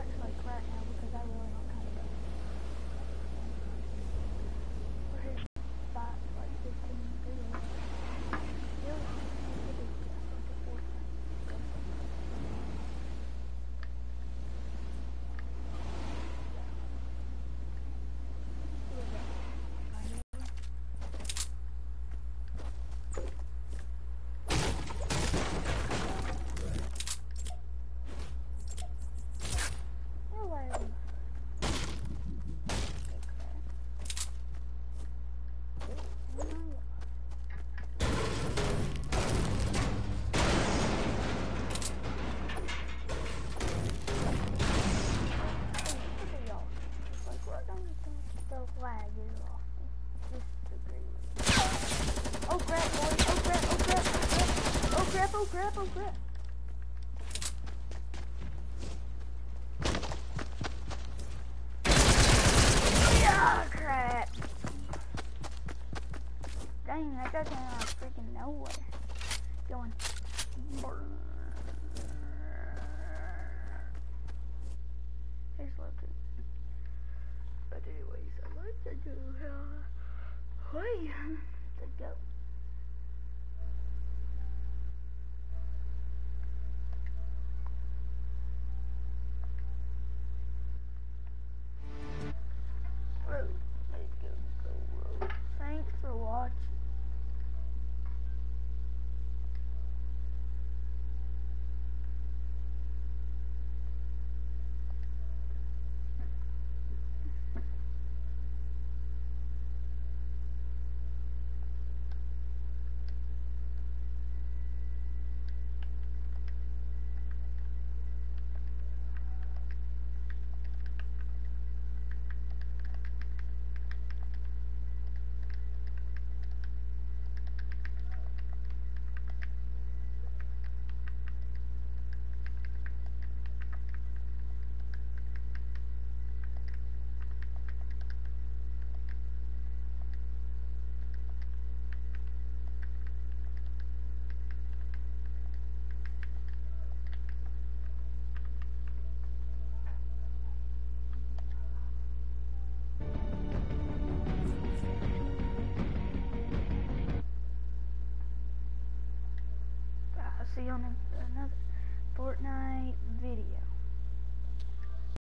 watch like right now because I really don't kind of for his spot like 15 videos. Oh crap, boy. Oh crap, oh crap, oh crap. Oh crap, oh crap, oh crap. Yeah, crap. Dang, that guy came out of freaking nowhere. Going. He's looking. But anyways, I like to do wait, let's go. Thanks for watching. See you on another Fortnite video.